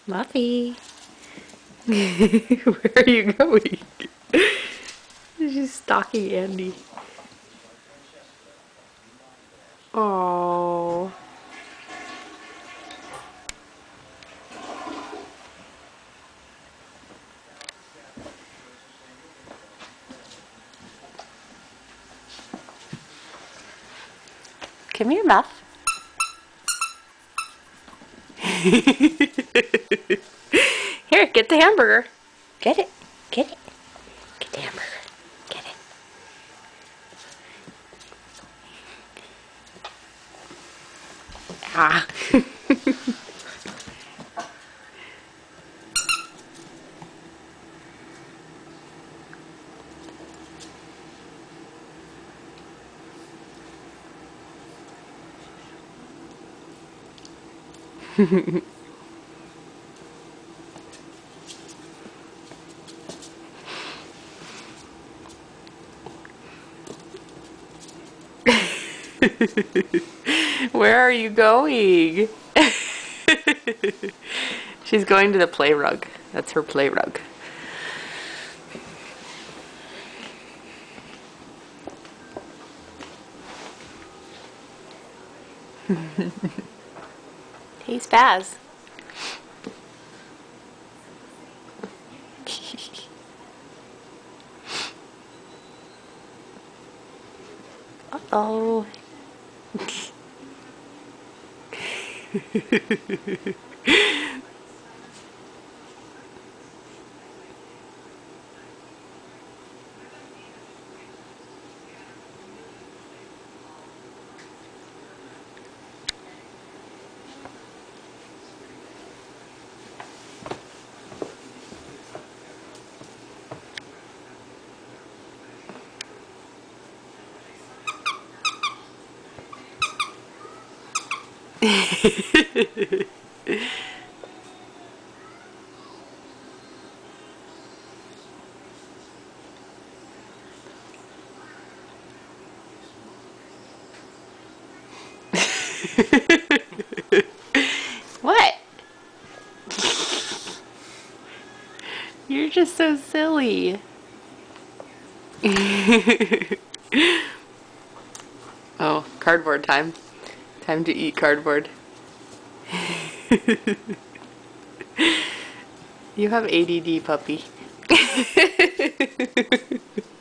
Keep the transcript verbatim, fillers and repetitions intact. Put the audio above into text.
Muffy. Where are you going? She's stalking Andy. Oh. Come here, Muff. Here, get the hamburger. Get it. Get it. Get the hamburger. Get it. Ah. Where are you going? She's going to the play rug. That's her play rug. Hey, Spaz. Uh-oh. What? You're just so silly. Oh, cardboard time. Time to eat cardboard. You have A D D, puppy.